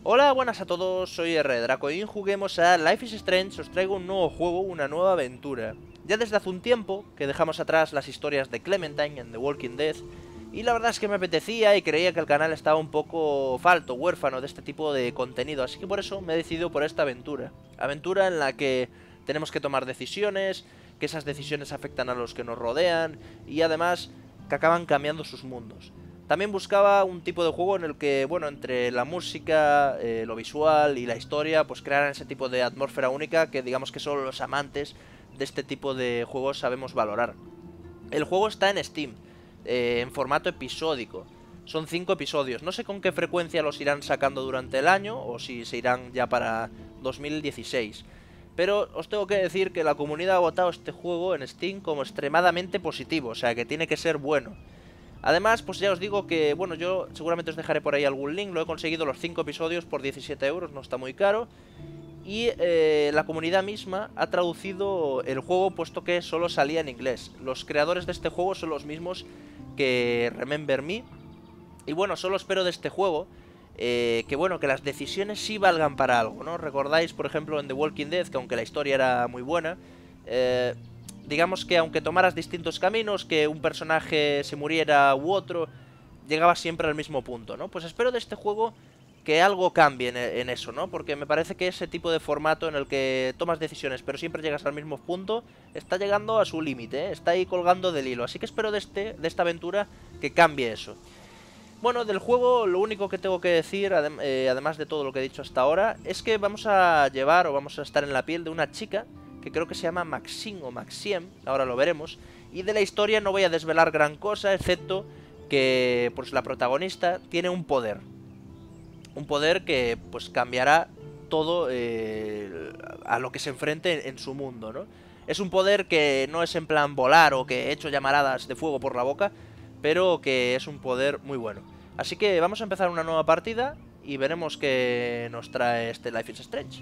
Hola, buenas a todos, soy R. Draco y hoy juguemos a Life is Strange. Os traigo un nuevo juego, una nueva aventura. Ya desde hace un tiempo que dejamos atrás las historias de Clementine en The Walking Dead, y la verdad es que me apetecía y creía que el canal estaba un poco falto, huérfano de este tipo de contenido, así que por eso me he decidido por esta aventura. Aventura en la que tenemos que tomar decisiones, que esas decisiones afectan a los que nos rodean y además que acaban cambiando sus mundos. También buscaba un tipo de juego en el que, bueno, entre la música, lo visual y la historia, pues crearan ese tipo de atmósfera única que digamos que solo los amantes de este tipo de juegos sabemos valorar. El juego está en Steam, en formato episódico. Son 5 episodios. No sé con qué frecuencia los irán sacando durante el año o si se irán ya para 2016. Pero os tengo que decir que la comunidad ha votado este juego en Steam como extremadamente positivo, o sea que tiene que ser bueno. Además, pues ya os digo que, bueno, yo seguramente os dejaré por ahí algún link. Lo he conseguido los 5 episodios por 17 euros, no está muy caro. Y la comunidad misma ha traducido el juego puesto que solo salía en inglés. Los creadores de este juego son los mismos que Remember Me. Y bueno, solo espero de este juego que bueno, que las decisiones sí valgan para algo, ¿no? Recordáis, por ejemplo, en The Walking Dead, que aunque la historia era muy buena, digamos que aunque tomaras distintos caminos, que un personaje se muriera u otro, llegabas siempre al mismo punto, ¿no? Pues espero de este juego que algo cambie en eso, ¿no? Porque me parece que ese tipo de formato en el que tomas decisiones pero siempre llegas al mismo punto está llegando a su límite, ¿eh? Está ahí colgando del hilo. Así que espero de esta aventura que cambie eso. Bueno, del juego lo único que tengo que decir, además de todo lo que he dicho hasta ahora, es que vamos a llevar o vamos a estar en la piel de una chica que creo que se llama Maxine o Maxiem, ahora lo veremos, y de la historia no voy a desvelar gran cosa, excepto que pues la protagonista tiene un poder que pues cambiará todo a lo que se enfrente en su mundo, ¿no? Es un poder que no es en plan volar o que echo llamaradas de fuego por la boca, pero que es un poder muy bueno. Así que vamos a empezar una nueva partida y veremos qué nos trae este Life is Strange.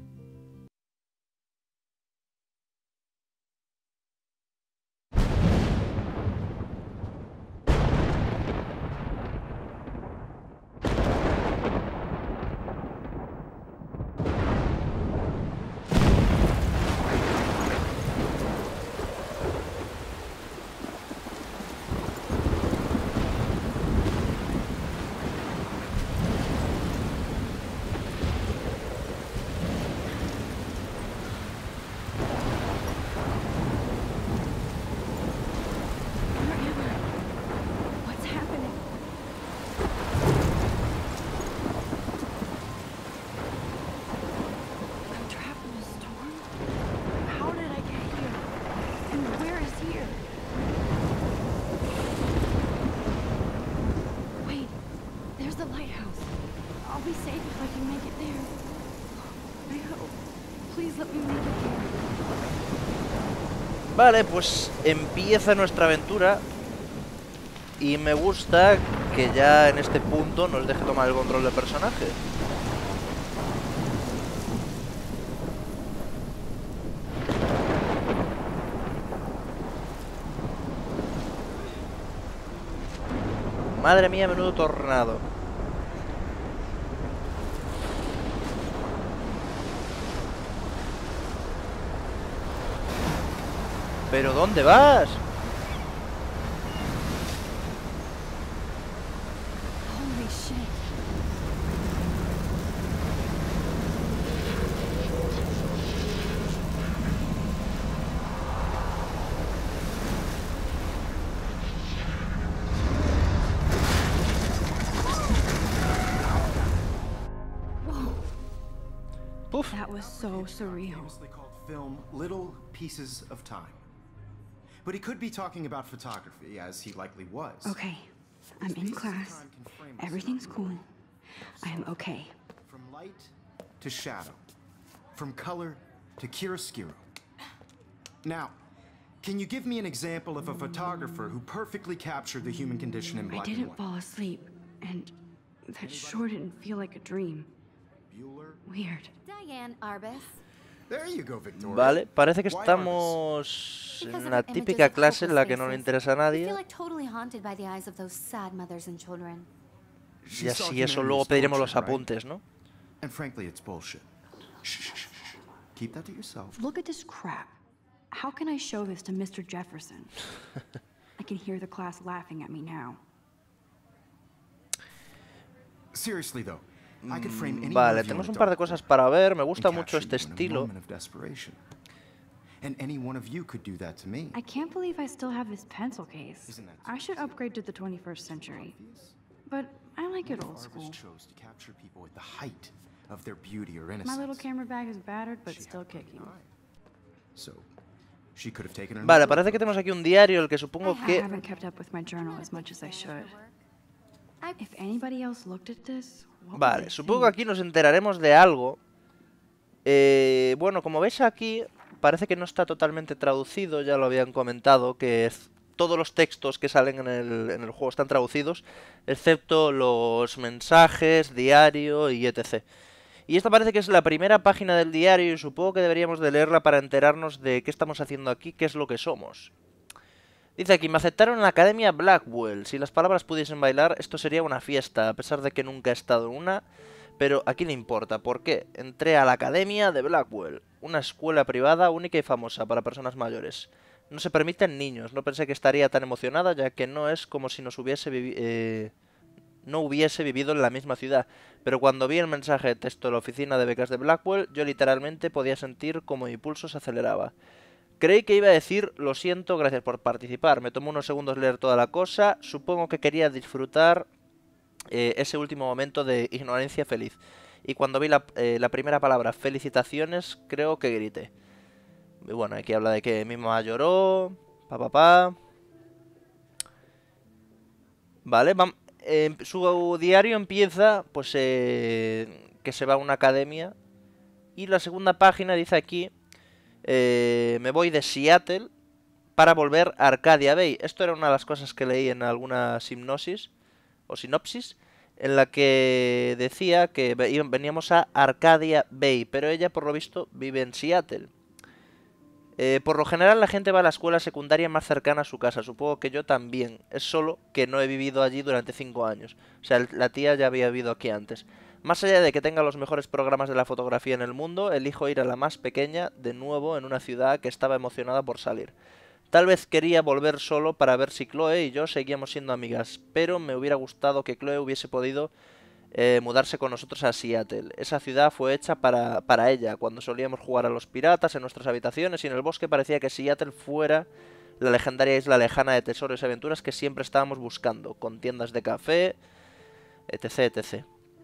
What's happening? I'm trapped in a storm? How did I get here? And where is here? Wait, there's the lighthouse. I'll be safe if I can make it there. I hope. Please let me make it there. Vale, pues empieza nuestra aventura. Y me gusta que ya en este punto nos deje tomar el control del personaje. Madre mía, menudo tornado. ¿Pero dónde vas? Holy shit. Puf. That was so surreal. Famously called film Little Pieces of Time. But he could be talking about photography, as he likely was. Okay, I'm in class. Everything's cool. I am okay. From light to shadow. From color to chiaroscuro. Now, can you give me an example of a photographer who perfectly captured the human condition in I black and didn't white? fall asleep, and that sure didn't feel like a dream. Bueller? Weird. Diane Arbus. There you go, Victoria. Vale, parece que Why estamos en Because of una the típica images of clase en la que hopeless no le faces, interesa a I nadie. feel like totally haunted by the eyes of those sad mothers and children. She Y saw así eso humanity luego as pediremos los tortured, right? apuntes, ¿no? And frankly, it's bullshit. Shh, shh, shh, shh. Keep that to yourself. Look at this crap. How can I show this to Mr. Jefferson? I can hear the class laughing at me now. Seriously, though, I could frame any Vale, one of you tenemos in a un par de dartboard cosas para ver. Me and gusta mucho capture este you in a estilo. moment of desperation. And any one of you could do that to me. I can't believe I still have this pencil case. Isn't that I should upgrade to the 21st century. But I like it old school. Artists chose to capture people at the height of their beauty or innocence. My little camera bag is battered, but still kicking. So, she could have taken Vale, another parece que tenemos aquí un diario, el que supongo I que... haven't kept up with my journal as much as I should. If anybody else looked at this, what would Vale, they supongo que think? aquí nos enteraremos de algo. Bueno, como veis aquí, parece que no está totalmente traducido, ya lo habían comentado, que todos los textos que salen en el juego están traducidos, excepto los mensajes, diario y etc. Y esta parece que es la primera página del diario y supongo que deberíamos de leerla para enterarnos de qué estamos haciendo aquí, qué es lo que somos. Dice aquí, me aceptaron en la Academia Blackwell. Si las palabras pudiesen bailar, esto sería una fiesta, a pesar de que nunca he estado en una. Pero ¿a quién le importa? ¿Por qué? Entré a la Academia de Blackwell, una escuela privada única y famosa para personas mayores. No se permiten niños. No pensé que estaría tan emocionada, ya que no es como si nos no hubiese vivido en la misma ciudad. Pero cuando vi el mensaje de texto de la oficina de becas de Blackwell, yo literalmente podía sentir como mi pulso se aceleraba. Creí que iba a decir, lo siento, gracias por participar. Me tomó unos segundos leer toda la cosa. Supongo que quería disfrutar ese último momento de ignorancia feliz. Y cuando vi la primera palabra, felicitaciones, creo que grité. Y bueno, aquí habla de que mi mamá lloró. Vale, su diario empieza, pues, que se va a una academia. Y la segunda página dice aquí... me voy de Seattle para volver a Arcadia Bay. Esto era una de las cosas que leí en alguna sinopsis, en la que decía que veníamos a Arcadia Bay, pero ella por lo visto vive en Seattle. Por lo general la gente va a la escuela secundaria más cercana a su casa, supongo que yo también, es solo que no he vivido allí durante 5 años. O sea, la tía ya había vivido aquí antes. Más allá de que tenga los mejores programas de la fotografía en el mundo, elijo ir a la más pequeña, de nuevo, en una ciudad que estaba emocionada por salir. Tal vez quería volver solo para ver si Chloe y yo seguíamos siendo amigas, pero me hubiera gustado que Chloe hubiese podido mudarse con nosotros a Seattle. Esa ciudad fue hecha para ella, cuando solíamos jugar a los piratas en nuestras habitaciones y en el bosque parecía que Seattle fuera la legendaria isla lejana de tesoros y aventuras que siempre estábamos buscando, con tiendas de café, etc, etc.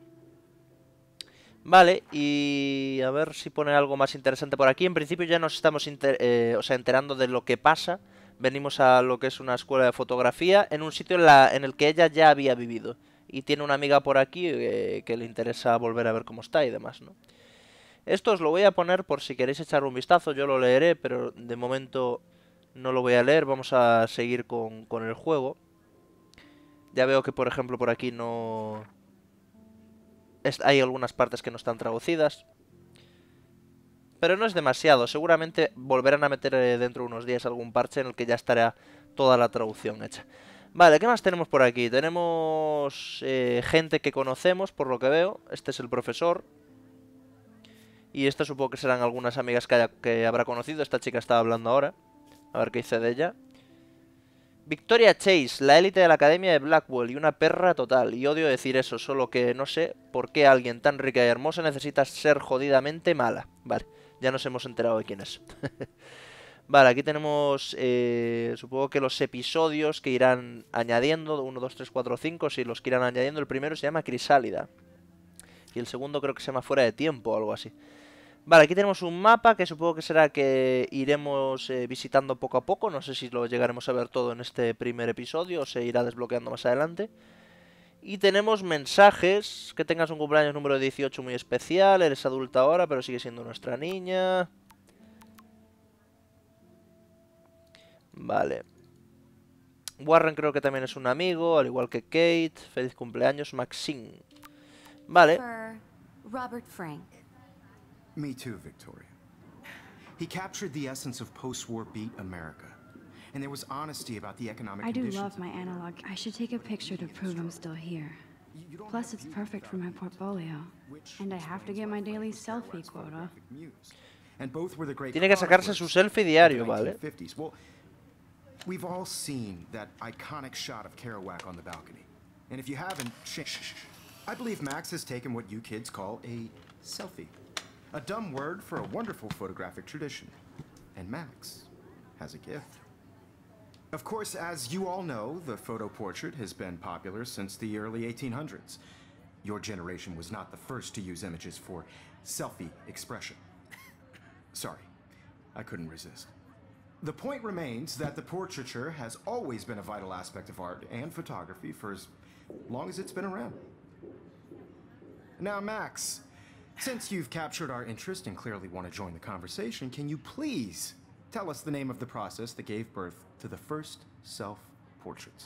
Vale, y a ver si pone algo más interesante por aquí. En principio ya nos estamos enterando de lo que pasa. Venimos a lo que es una escuela de fotografía, en un sitio en el que ella ya había vivido. Y tiene una amiga por aquí que le interesa volver a ver cómo está y demás, ¿no? Esto os lo voy a poner por si queréis echar un vistazo, yo lo leeré, pero de momento no lo voy a leer. Vamos a seguir con el juego. Ya veo que, por ejemplo, por aquí no... hay algunas partes que no están traducidas. Pero no es demasiado. Seguramente volverán a meter dentro de unos días algún parche en el que ya estará toda la traducción hecha. Vale, ¿qué más tenemos por aquí? Tenemos gente que conocemos, por lo que veo. Este es el profesor. Y este supongo que serán algunas amigas que habrá conocido. Esta chica estaba hablando ahora. A ver qué dice de ella. Victoria Chase, la élite de la Academia de Blackwell y una perra total. Y odio decir eso, solo que no sé por qué alguien tan rica y hermosa necesita ser jodidamente mala. Vale, ya nos hemos enterado de quién es. Vale, aquí tenemos, supongo que los episodios que irán añadiendo, 1, 2, 3, 4, 5, si los que irán añadiendo. El primero se llama Crisálida. Y el segundo creo que se llama Fuera de Tiempo o algo así. Vale, aquí tenemos un mapa que supongo que será que iremos visitando poco a poco. No sé si lo llegaremos a ver todo en este primer episodio o se irá desbloqueando más adelante. Y tenemos mensajes. Que tengas un cumpleaños número 18 muy especial. Eres adulta ahora, pero sigue siendo nuestra niña. Vale. Warren creo que también es un amigo, al igual que Kate. Feliz cumpleaños, Maxine. Vale. For Robert Frank. Me too, Victoria. He captured the essence of post-war beat America. And there was honesty about the economic I do conditions. love my analog. I should take a picture to prove I'm still here. You don't Plus, have it's beauty perfect for without my portfolio. which And I have to explains get why my daily Francis selfie Kerouac's quota. photographic muse. And both were the great Tiene que sacarse su selfie diario, ¿vale? 1950s. Well, we've all seen that iconic shot of Kerouac on the balcony. And if you haven't, I believe Max has taken what you kids call a selfie. A dumb word for a wonderful photographic tradition. And Max has a gift. Of course, as you all know, the photo portrait has been popular since the early 1800s. Your generation was not the first to use images for selfie expression. Sorry, I couldn't resist. The point remains that the portraiture has always been a vital aspect of art and photography for as long as it's been around. Now, Max, since you've captured our interest and clearly want to join the conversation, can you please tell us the name of the process that gave birth to the first self-portraits?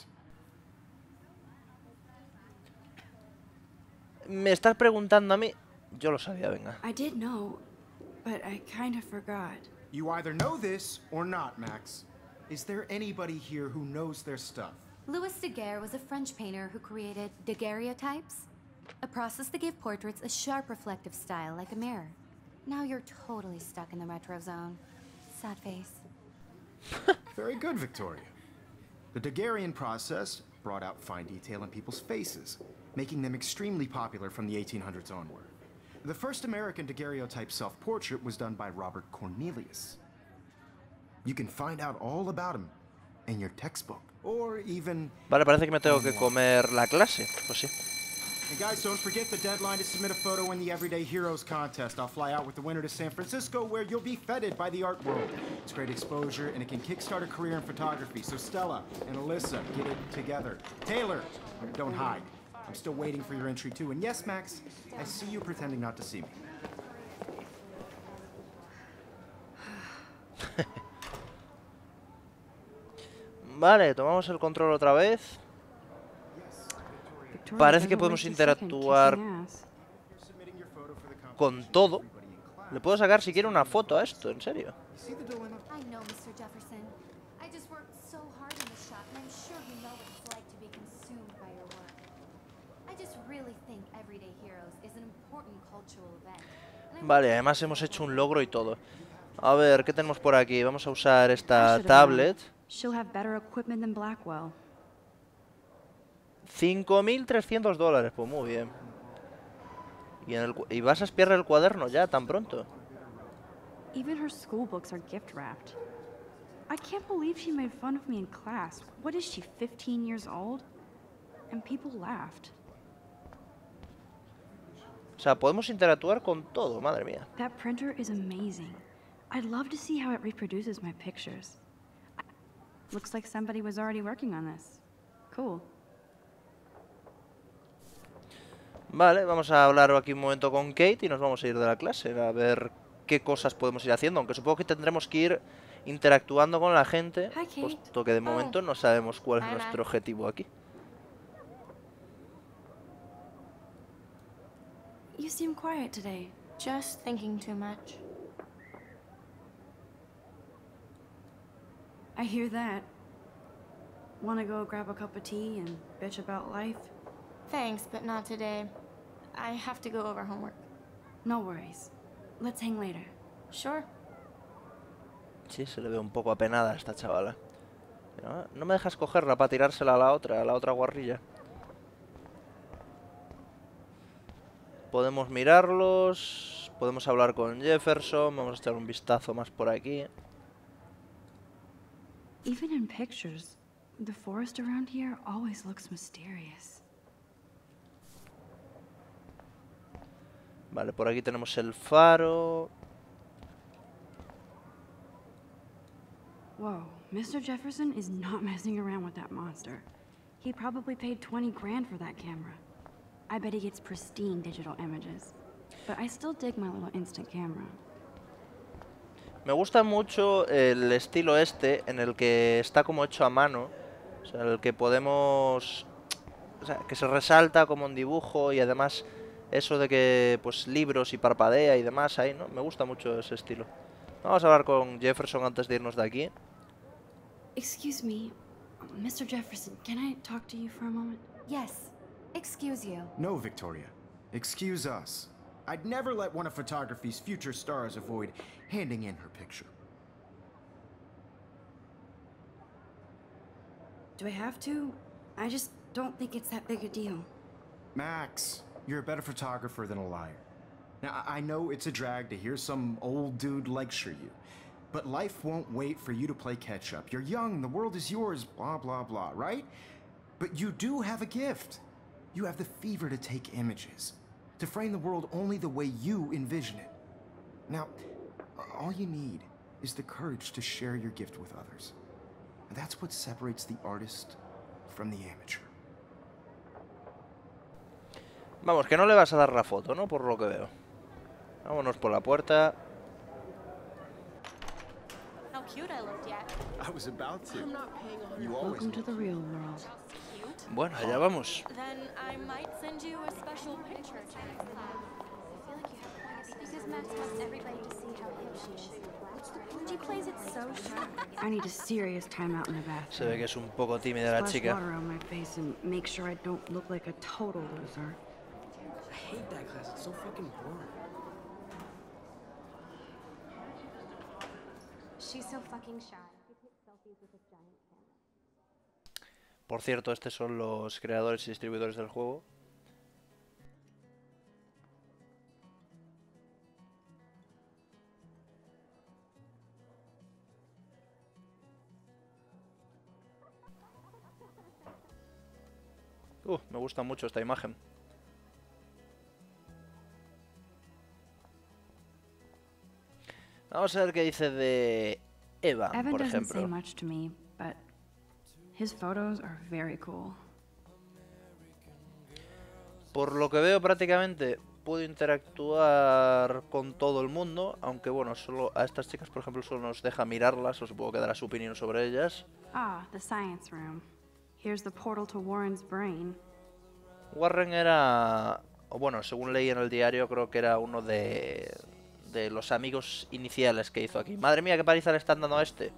Me estás preguntando a mí. Yo lo sabía, venga. I did know, but I kind of forgot. You either know this or not, Max. Is there anybody here who knows their stuff? Louis Daguerre was a French painter who created daguerreotypes, a process that gave portraits a sharp reflective style like a mirror. Now you're totally stuck in the retro zone. Sad face. Very good, Victoria. The Daguerrean process brought out fine detail in people's faces, making them extremely popular from the 1800s onward. The first American daguerreotype self-portrait was done by Robert Cornelius. You can find out all about him in your textbook, or even... Vale, parece que me tengo que comer la clase. Pues sí. And guys, don't forget the deadline to submit a photo in the Everyday Heroes contest. I'll fly out with the winner to San Francisco, where you'll be feted by the art world. It's great exposure, and it can kickstart a career in photography. So Stella and Alyssa, get it together. Taylor, don't hide. I'm still waiting for your entry too. And yes, Max, I see you pretending not to see me. Vale, tomamos el control otra vez. Victoria Parece que doesn't podemos waste a second interactuar kissing ass. Submitting your photo for the con competition todo. with everybody in class. Le puedo sacar si quiere una foto a esto, en serio. You see the dilemma? I know, Mr. Jefferson. I just worked so hard in the shop, and I'm sure you know what it's like to be consumed by your work. I just really think Everyday Heroes is an important cultural event. and I Vale, además hemos hecho un logro y todo. A ver, ¿qué tenemos por aquí? Vamos a usar I esta should've tablet. known. She'll have better equipment than Blackwell. 5.300 dólares, pues muy bien. ¿Y vas a espiar el cuaderno ya, tan pronto? Even her school books are gift wrapped. I can't believe she made fun of me in class. What is she, 15 years old? And people laughed. O sea, podemos interactuar con todo, madre mía. That printer is amazing. I'd love to see how it reproduces my pictures. Looks like somebody was already working on this. Cool. Vale, vamos a hablar aquí un momento con Kate y nos vamos a ir de la clase a ver qué cosas podemos ir haciendo, aunque supongo que tendremos que ir interactuando con la gente, Hi, Kate. puesto que de momento no sabemos cuál es Hi, nuestro Max. objetivo aquí. You seem quiet today. Just thinking too much. I hear that. Wanna go grab a cup of tea and bitch about life? Thanks, but not today. I have to go over homework. No worries. Let's hang later. Sure. Sí, se le ve un poco apenada a esta chavala. Pero, no me dejas cogerla para tirársela a la otra guarrilla. Podemos mirarlos, podemos hablar con Jefferson, vamos a echar un vistazo más por aquí. Even in pictures, the forest around here always looks mysterious. Vale, por aquí tenemos el faro. Whoa, Mr. Jefferson is not messing around with that monster. He probably paid 20 grand for that camera. I bet he gets pristine digital images. But I still dig my little instant camera. Me gusta mucho el estilo este, en el que está como hecho a mano. O sea, el que podemos... O sea, que se resalta como un dibujo y además eso de que, pues, libros y parpadea y demás ahí, ¿no? Me gusta mucho ese estilo. Vamos a hablar con Jefferson antes de irnos de aquí. Excuse me, Mr. Jefferson, can I talk to you for a moment? Yes. Excuse you. No, Victoria. Excuse us. I'd never let one of photography's future stars avoid handing in her picture. Do I have to? I just don't think it's that big a deal. Max, you're a better photographer than a liar. Now, I know it's a drag to hear some old dude lecture you, but life won't wait for you to play catch-up. You're young, the world is yours, blah, blah, blah, right? But you do have a gift. You have the fever to take images, to frame the world only the way you envision it. Now, all you need is the courage to share your gift with others. And that's what separates the artist from the amateur. Vamos, que no le vas a dar la foto, ¿no? Por lo que veo. Vámonos por la puerta. How cute I looked yet. I was about to. I'm not paying You always Welcome to the real world. cute. Bueno, allá vamos. Then I might send you a special picture. Because Max wants everybody to see how hip she is. She plays it so sharp. I need a serious time out in the Se ve bathroom. que es un poco tímida la Splash chica. water on my face and make sure I don't look like a total loser. I hate that class. It's so fucking boring. She's so fucking shy. She takes selfies with a giant camera. Por cierto, estos son los creadores y distribuidores del juego. Me gusta mucho esta imagen. Vamos a ver qué dice de Eva, Evan por doesn't say ejemplo. much to me, but his photos are very cool. Por lo que veo prácticamente puedo interactuar con todo el mundo, aunque bueno, solo a estas chicas por ejemplo solo nos deja mirarlas, o supongo que dará su opinión sobre ellas. Ah, the science room. Here's the portal to Warren's brain. Warren era, o bueno, según leí en el diario, creo que era uno de los amigos iniciales que hizo aquí. Madre mía, qué paliza le están dando a este.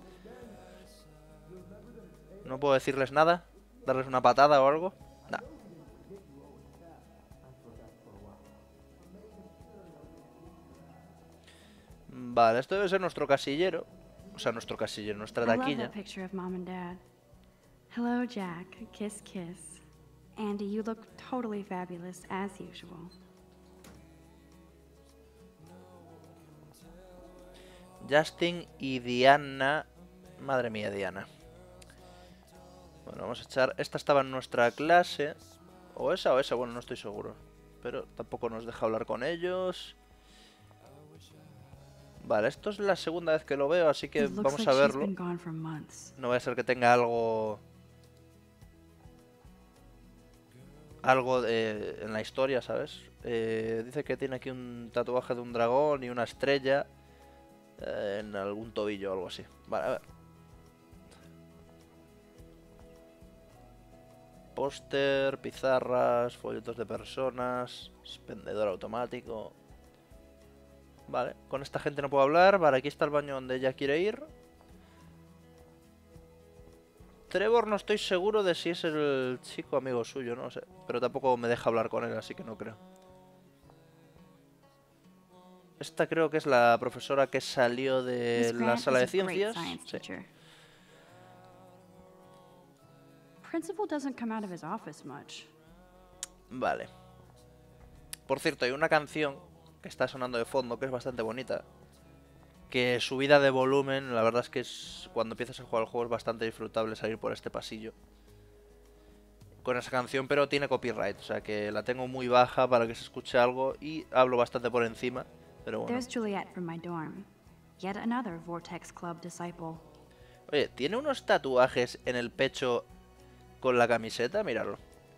No puedo decirles nada, darles una patada o algo. Nah. Vale, esto debe ser nuestro casillero. O sea, nuestro casillero, nuestra I love taquilla. that picture of Mom and Dad. Hello, Jack. Kiss, kiss. Andy, you look totally fabulous, as usual. Justin y Diana. Madre mía, Diana. Bueno, vamos a echar... Esta estaba en nuestra clase. O esa, bueno, no estoy seguro. Pero tampoco nos deja hablar con ellos. Vale, esto es la segunda vez que lo veo, así que It looks vamos like a she's verlo. been gone for months. No vaya a ser que tenga algo... Algo en la historia, ¿sabes? Dice que tiene aquí un tatuaje de un dragón y una estrella en algún tobillo o algo así. Vale, a ver. Póster, pizarras, folletos de personas, expendedor automático. Vale, con esta gente no puedo hablar. Vale, aquí está el baño donde ella quiere ir. Trevor no estoy seguro de si es el chico amigo suyo, no sé. Pero tampoco me deja hablar con él, así que no creo. Esta creo que es la profesora que salió de Miss la Grant sala de is a great ciencias. science Sí. teacher. Principal doesn't come out of his office much. Vale. Por cierto, hay una canción que está sonando de fondo que es bastante bonita. Que subida de volumen, la verdad es que cuando empiezas a jugar el juego es bastante disfrutable salir por este pasillo con esa canción, pero tiene copyright, o sea que la tengo muy baja para que se escuche algo y hablo bastante por encima, pero bueno. There's Juliet from my dorm. Yet another Vortex Club disciple. Oye, ¿tiene unos tatuajes en el pecho con la camiseta? Míralo.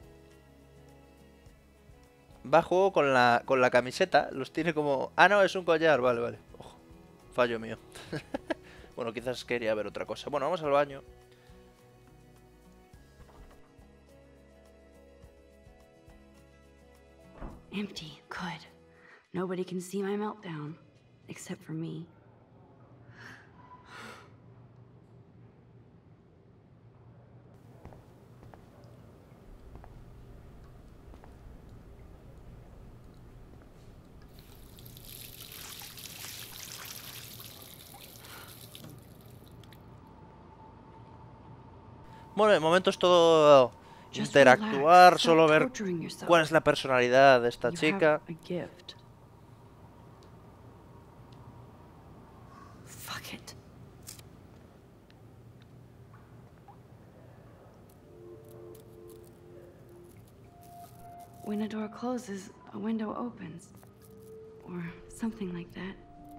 Va a juego con la camiseta, los tiene como... Ah, no, es un collar, vale, vale. Ojo, fallo mío. Bueno, quizás quería ver otra cosa. Bueno, vamos al baño. Empty. Good. Nobody can see my meltdown. Except for me. Bueno, de momento es todo Just interactuar, relax. solo Stop ver torturing yourself. cuál es la personalidad de esta You chica. have a gift. Fuck it. When a door closes, a window opens. Or something like that.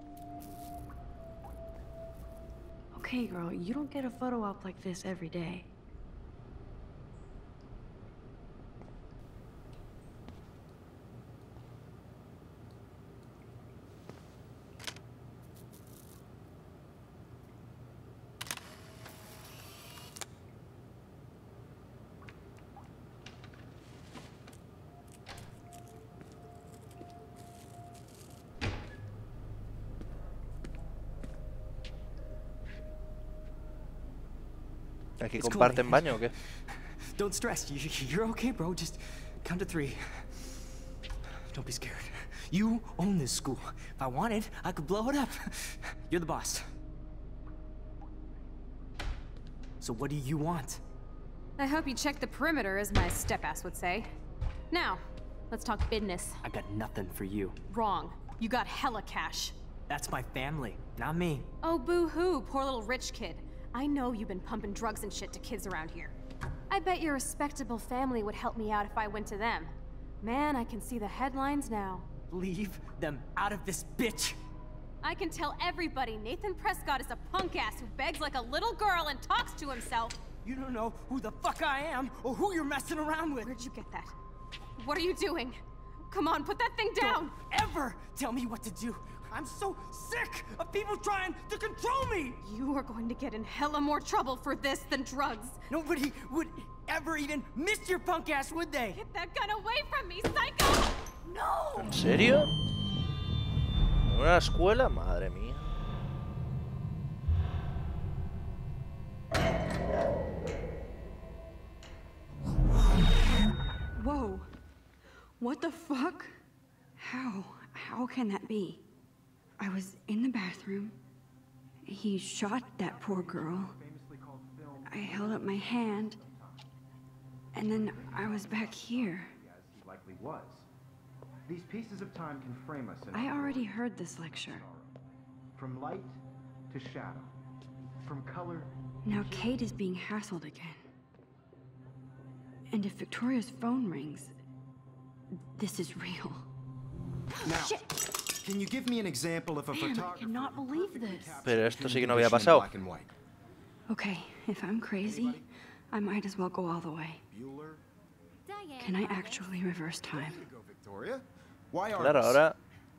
Okay, girl, you don't get a photo op like this every day. ¿Aquí It's cool, comparten man. baño o qué? Don't stress. You're okay, bro. Just count to 3. Don't be scared. You own this school. If I wanted, I could blow it up. You're the boss. So what do you want? I hope you checked the perimeter, as my step-ass would say. Now, let's talk business. I got nothing for you. Wrong. You got hella cash. That's my family, not me. Oh, boo-hoo, poor little rich kid. I know you've been pumping drugs and shit to kids around here. I bet your respectable family would help me out if I went to them. Man, I can see the headlines now. Leave them out of this bitch. I can tell everybody Nathan Prescott is a punk ass who begs like a little girl and talks to himself. You don't know who the fuck I am or who you're messing around with. Where'd you get that? What are you doing? Come on, put that thing down! Don't ever tell me what to do. I'm so sick of people trying to control me. You are going to get in hella more trouble for this than drugs. Nobody would ever even miss your punk ass, would they? Get that gun away from me, psycho! No! ¿En serio? ¿En una escuela? Madre mía. Whoa. What the fuck? How can that be? I was in the bathroom. He shot that poor girl. I held up my hand. And then I was back here. As he likely was. These pieces of time can frame us in I our already world. heard this lecture. From light to shadow. From color. Now Kate is being hassled again. And if Victoria's phone rings, this is real. Now, Shit! can you give me an example of a Man, I photographer cannot who believe perfectly this. captured Pero esto the sí que no había condition in pasado. black and white? Okay, if I'm crazy, I might as well go all the way. Bueller? Diane, Can I Margaret. actually reverse time? There you go, Victoria. Why are Claro, ahora...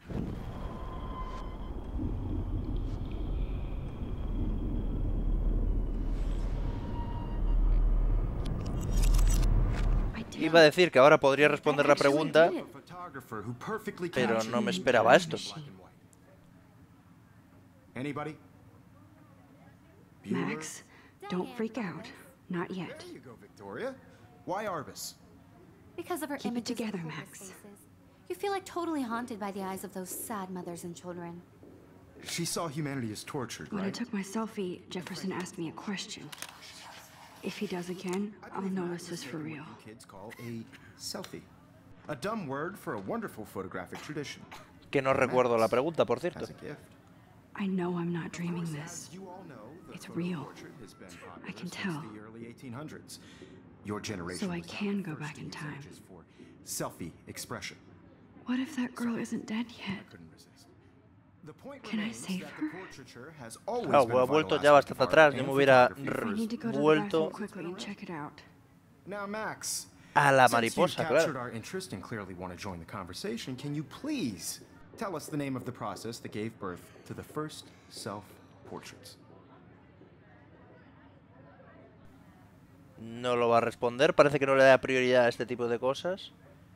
I did. Iba a decir que ahora podría responder la pregunta, Actually did it. photographer who perfectly pero captured no me the esperaba esto. black and white. Anybody? Bueller? Max, don't freak out. Not yet. There you go, Victoria. Why Arbus? Because of her Keep it images of together, hopeless Max. faces. You feel like totally haunted by the eyes of those sad mothers and children. She saw humanity as tortured, When I right? took my selfie, Jefferson asked me a question. If he does again, I'll know this is for real. What you kids call a selfie. A dumb word for a wonderful photographic tradition. Que no recuerdo la pregunta, por cierto. As a gift. I know I'm not dreaming this. As you all know, the It's photo real. portrait has been popular I can since tell. the early 1800s. Your generation So I was not can the go first back to in use time. images for selfie expression. What if that girl isn't dead yet? I couldn't resist. The point Can I remains save that her? the portraiture has always Claro, been a ha vuelto vital ya aspect bastante of atrás. art Yo and me hubiera photography. I need to go to the vuelto bathroom quickly and check it out. Now, Max, a la since you've mariposa, captured claro. our interest and clearly want to join the conversation, can you please tell us the name of the process that gave birth to the first self-portraits? No lo va a responder, parece que no le da prioridad a este tipo de cosas.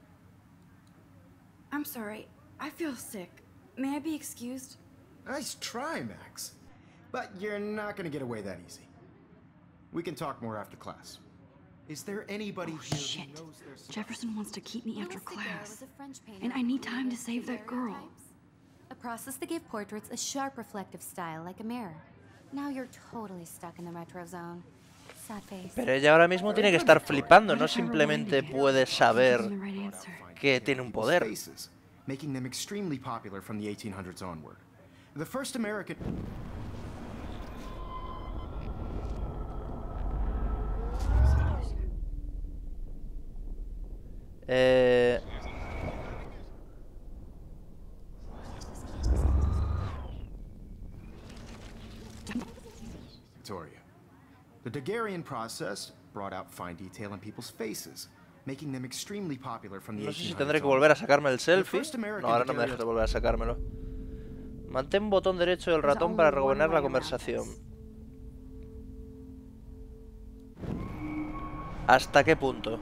I'm sorry. I feel sick. May I be excused? Nice try, Max. But you're not going to get away that easy. We can talk more after class. Is there anybody Oh, here shit. who knows their stuff? Jefferson wants to keep me after Louis Daguerre class. was a French painter And I need who time to created save that girl. daguerreotypes, a process that gave portraits a sharp reflective style like a mirror. Now you're totally stuck in the retro zone. sad face. Pero ella ahora mismo tiene que estar flipando, no simplemente puede saber Isn't the right answer. que tiene un poder. Faces, making them extremely popular from the 1800s onward. The first American... Victoria. The Daguerrean process brought out fine detail in people's faces, making them extremely popular from the 1800s. No sé si tendré que volver a sacarme el selfie. first American No, ahora no me dejas de volver a sacármelo. Mantén botón derecho del ratón para rebobinar la conversación. ¿Hasta qué punto?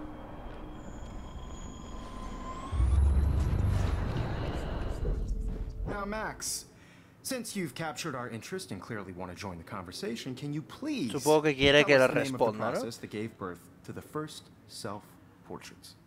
Now, Max, since you've captured our interest and clearly want to join the conversation, can you please Supongo que quiere que tell le us the name of the responda, ¿no? process that gave birth to the first self-portraits?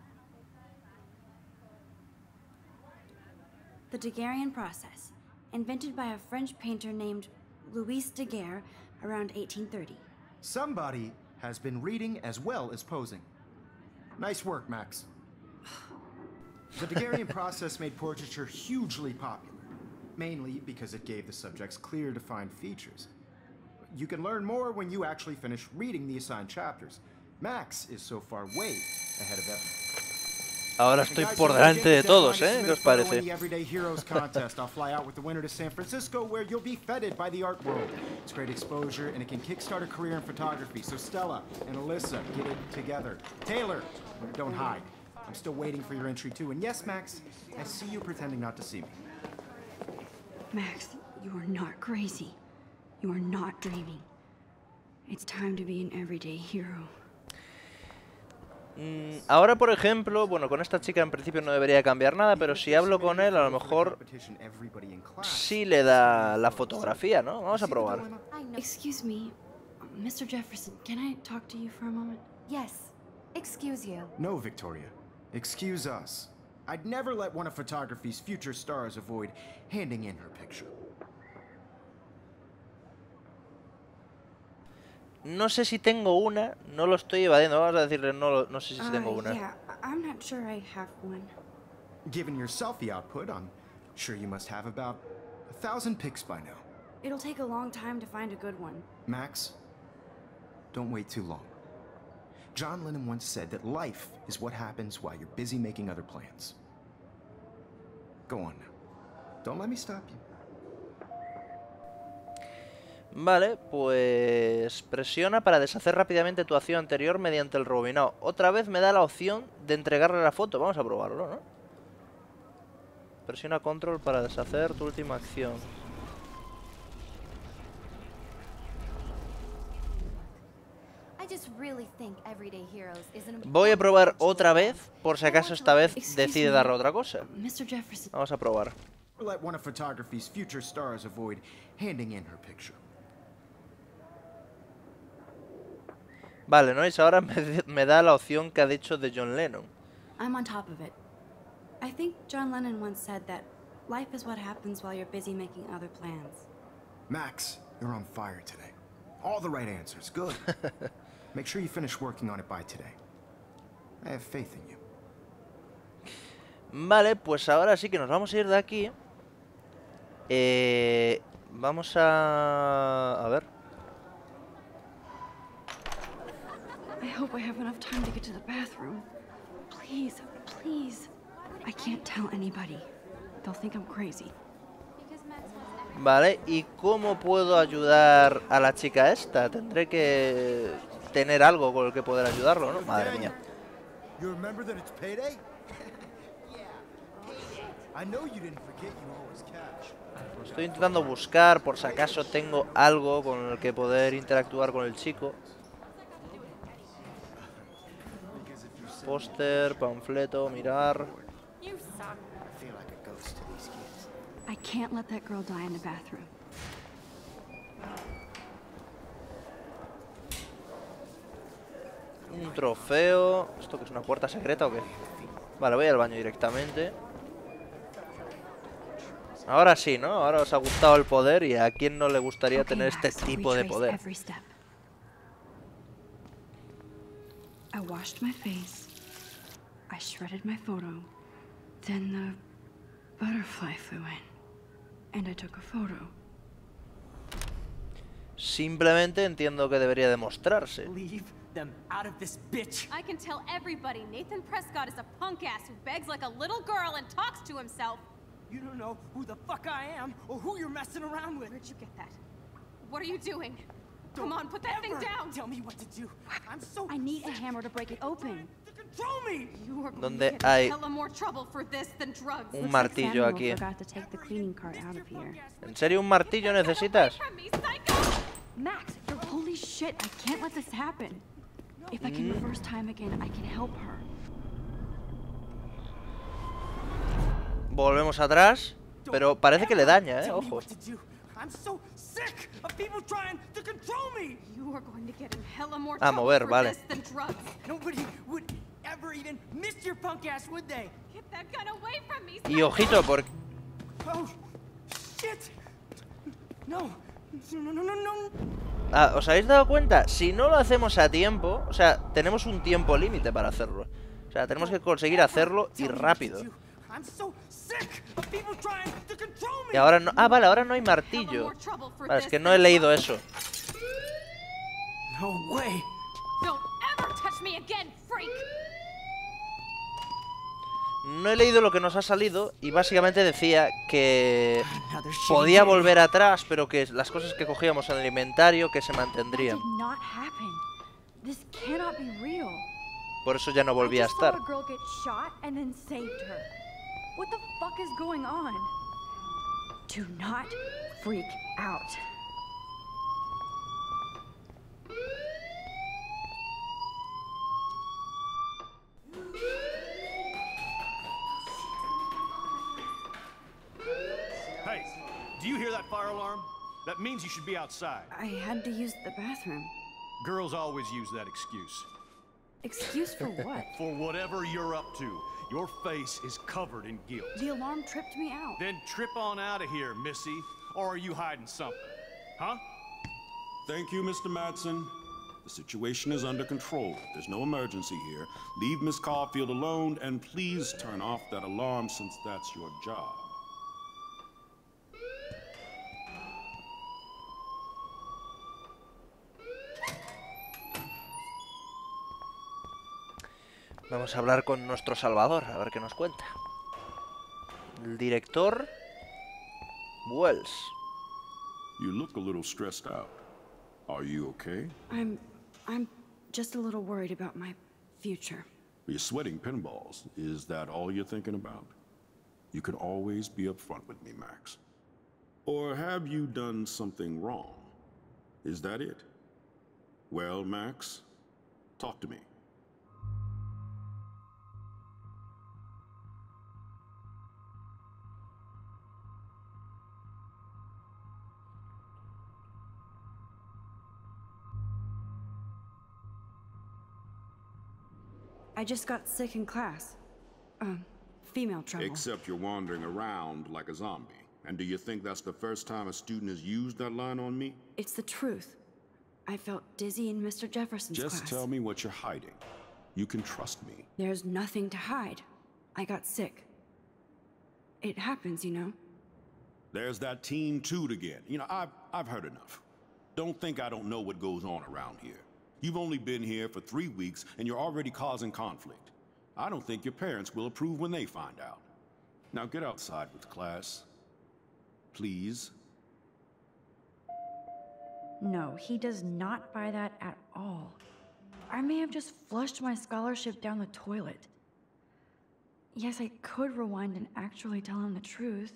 The Daguerrean process, invented by a French painter named Louis Daguerre around 1830. Somebody has been reading as well as posing. Nice work, Max. The Daguerrean process made portraiture hugely popular, mainly because it gave the subjects clear, defined features. You can learn more when you actually finish reading the assigned chapters. Max is so far way ahead of everyone. Ahora estoy por delante de todos, ¿eh? ¿Qué os parece? Everyday Heroes contest. I'll fly out with the winner to San Francisco, where you'll be feted by the art world. It's great exposure, and it can kickstart a career in photography. So Stella and Alyssa, get it together. Taylor, don't hide. I'm still waiting for your entry too. And yes, Max, I see you pretending not to see me. Max, you are not crazy. You are not dreaming. It's time to be an everyday hero. Ahora, por ejemplo, bueno, con esta chica en principio no debería cambiar nada, pero si hablo con él, a lo mejor sí le da la fotografía, ¿no? Vamos a probar. I know. Excuse me, Mr. Jefferson, can I talk to you for a moment? Yes. Excuse you. No, Victoria. Excuse us. I'd never let one of photography's future stars avoid handing in her picture. No sé si tengo una, no lo estoy evadiendo. Vamos a decirle, no sé si tengo una. Yeah, I'm not sure I have one. Given your selfie output, I'm sure you must have about 1,000 pics by now. It'll take a long time to find a good one. Max, don't wait too long. John Lennon once said that life is what happens while you're busy making other plans. Go on now. Don't let me stop you. Vale, pues presiona para deshacer rápidamente tu acción anterior mediante el rebobinado. Otra vez me da la opción de entregarle la foto. Vamos a probarlo, ¿no? Presiona control para deshacer tu última acción. Voy a probar otra vez, por si acaso esta vez decide darle otra cosa. Mr. Jefferson. Vamos a probar. Let one of photography's future stars avoid handing in her picture. Vale, ¿no? Y ahora me da la opción que ha dicho de John Lennon. I'm on top of it. I think John Lennon once said that life is what happens while you're busy making other plans. Max, you're on fire today. All the right answers. Good. Make sure you finish working on it by today. I have faith in you. Vale, pues ahora sí que nos vamos a ir de aquí. Vamos a ver. I hope I have enough time to get to the bathroom. Please, please. I can't tell anybody. They'll think I'm crazy. Vale, ¿y cómo puedo ayudar a la chica esta? Tendré que tener algo con el que poder ayudarlo, ¿no? Madre mía. You remember that it's payday? I know you didn't forget you always catch. Estoy intentando buscar por si acaso tengo algo con el que poder interactuar con el chico. Póster, panfleto, mirar. I can't let that girl die in the bathroom. Un trofeo. ¿Esto que es una puerta secreta o qué? Vale, voy al baño directamente. Ahora sí, ¿no? Ahora os ha gustado el poder y a quién no le gustaría tener este tipo de poder. I washed my face. I shredded my photo. Then the butterfly flew in. And I took a photo. Simplemente entiendo que debería demostrarse. Leave them out of this bitch. I can tell everybody Nathan Prescott is a punk ass who begs like a little girl and talks to himself. You don't know who the fuck I am or who you're messing around with. Where'd you get that? What are you doing? Come on, put that thing down. Tell me what to do. I'm so I need a hammer to break it open. to control me. You are going ¿Dónde to get in hay hella more trouble for this than drugs. un martillo Samuel aquí? forgot to take the cleaning cart out of here. ¿En serio un martillo necesitas? From me, psycho! Max, holy shit, I can't let this happen. If I can reverse time again, I can help her. Volvemos atrás, pero parece que le daña, ojo. I'm so sick of people trying to control me. You are going to get in hella more A trouble mover, for vale. this than drugs. Nobody would ever even miss your punk ass, would they? Get that gun away from me, Y ojito, porque Oh, shit. No. No, no, no, no. ah, ¿os habéis dado cuenta? Si no lo hacemos a tiempo, o sea, tenemos un tiempo límite para hacerlo. O sea, tenemos que conseguir hacerlo y rápido. I'm so sick of people trying to control me. Y ahora no... Ah, vale, ahora no hay martillo. Vale, es que no he leído eso. No way. Don't ever touch me again, freak. No he leído lo que nos ha salido y básicamente decía que Another shitty podía day. volver atrás, pero que las cosas que cogíamos en el inventario que se mantendrían. That did not happen. This cannot be real. Por eso ya no volví a I just saw estar. a girl get shot and then saved her. What the fuck is going on? Do not freak out. Hey, do you hear that fire alarm? That means you should be outside. I had to use the bathroom. Girls always use that excuse. Excuse for what? For whatever you're up to, your face is covered in guilt. The alarm tripped me out. Then trip on out of here, Missy. Or are you hiding something? Huh? Thank you, Mr. Madsen. The situation is under control. There's no emergency here. Leave Miss Caulfield alone, and please turn off that alarm since that's your job. Vamos a hablar con nuestro Salvador, a ver qué nos cuenta. El director Wells. You look a little stressed out. Are you okay? I'm just a little worried about my future. You're sweating pinballs. Is that all you're thinking about? You can always be upfront with me, Max. Or have you done something wrong? Is that it? Well, Max, talk to me. I just got sick in class. Female trouble. Except you're wandering around like a zombie. And do you think that's the first time a student has used that line on me? It's the truth. I felt dizzy in Mr. Jefferson's class. Just tell me what you're hiding. You can trust me. There's nothing to hide. I got sick. It happens, you know. There's that teen toot again. You know, I've heard enough. Don't think I don't know what goes on around here. You've only been here for 3 weeks, and you're already causing conflict. I don't think your parents will approve when they find out. Now get outside with class. Please. No, he does not buy that at all. I may have just flushed my scholarship down the toilet. Yes, I could rewind and actually tell him the truth.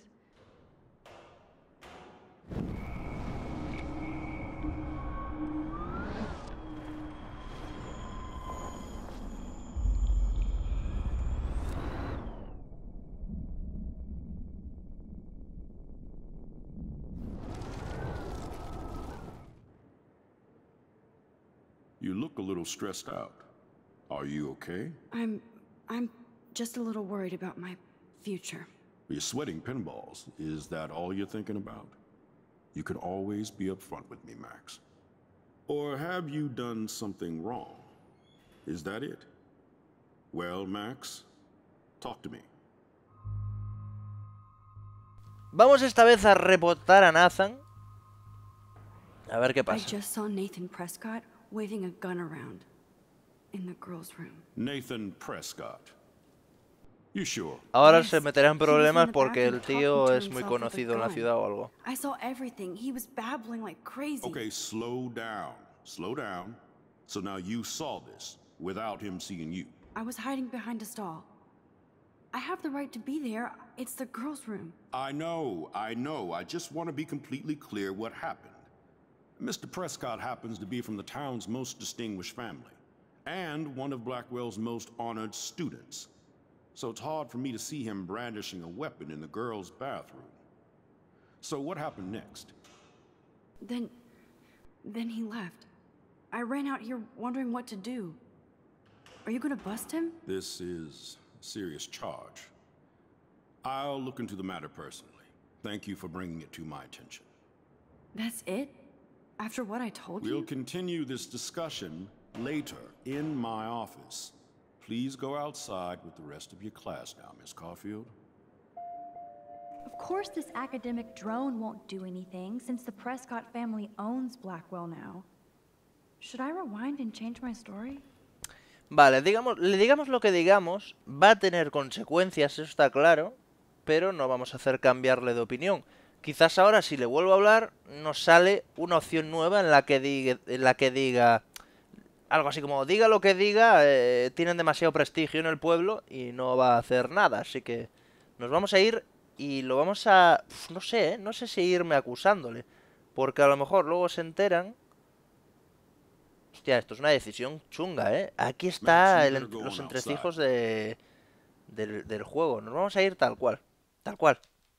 You look a little stressed out. Are you okay? I'm just a little worried about my future. You're sweating pinballs. Is that all you're thinking about? You can always be upfront with me, Max. Or have you done something wrong? Is that it? Well, Max, talk to me. Vamos esta vez a reportar a Nathan. A ver qué I pasa. just saw Nathan Prescott waving a gun around in the girls' room. Nathan Prescott. You sure? Ahora Yes, se meterá en he was problemas in the porque el bathroom tío talking to es muy himself with a conocido en la gun. ciudad o algo. I saw everything. He was babbling like crazy. Okay, slow down. Slow down. So now you saw this without him seeing you. I was hiding behind a stall. I have the right to be there. It's the girls' room. I know. I just want to be completely clear what happened. Mr. Prescott happens to be from the town's most distinguished family, and one of Blackwell's most honored students. So it's hard for me to see him brandishing a weapon in the girls' bathroom. So what happened next? Then he left. I ran out here wondering what to do. Are you gonna bust him? This is a serious charge. I'll look into the matter personally. Thank you for bringing it to my attention. That's it? After what I told We'll you? continue this discussion later in my office. Please go outside with the rest of your class now, Miss Caulfield. Of course this academic drone won't do anything, since the Prescott family owns Blackwell now. Should I rewind and change my story? Vale, le digamos lo que digamos, va a tener consecuencias, eso está claro, pero no vamos a hacer cambiarle de opinión. Quizás ahora, si le vuelvo a hablar, nos sale una opción nueva en la que diga algo así como, diga lo que diga, tienen demasiado prestigio en el pueblo y no va a hacer nada. Así que nos vamos a ir y lo vamos a... no sé, no sé si irme acusándole, porque a lo mejor luego se enteran... Hostia, esto es una decisión chunga, ¿eh? Aquí está los entresijos del juego. Nos vamos a ir tal cual. Tal cual.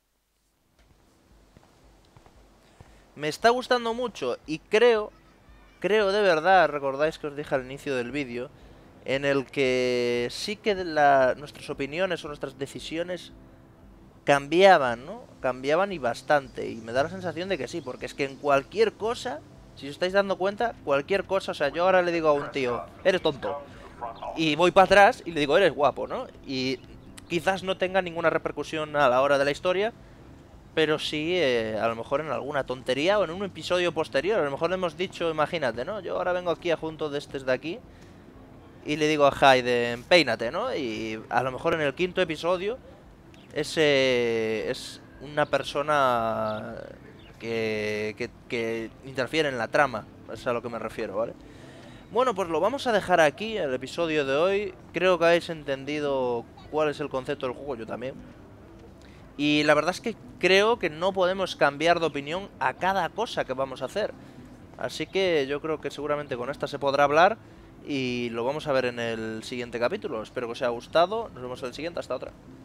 Me está gustando mucho y creo de verdad, recordáis que os dije al inicio del vídeo, en el que sí que nuestras opiniones o nuestras decisiones cambiaban, ¿no? Cambiaban y bastante. Y me da la sensación de que sí, porque es que en cualquier cosa... Si os estáis dando cuenta, cualquier cosa, o sea, yo ahora le digo a un tío, eres tonto, y voy para atrás y le digo, eres guapo, ¿no? Y quizás no tenga ninguna repercusión a la hora de la historia, pero sí, a lo mejor en alguna tontería o en un episodio posterior. A lo mejor le hemos dicho, imagínate, ¿no? Yo ahora vengo aquí a junto de de aquí y le digo a Hayden, peínate, ¿no? Y a lo mejor en el 5.º episodio es una persona... Que interfiere en la trama, es a lo que me refiero, ¿vale? Bueno, pues lo vamos a dejar aquí, el episodio de hoy. Creo que habéis entendido cuál es el concepto del juego, yo también. Y la verdad es que creo que no podemos cambiar de opinión a cada cosa que vamos a hacer. Así que yo creo que seguramente con esta se podrá hablar y lo vamos a ver en el siguiente capítulo. Espero que os haya gustado, nos vemos en el siguiente, hasta otra.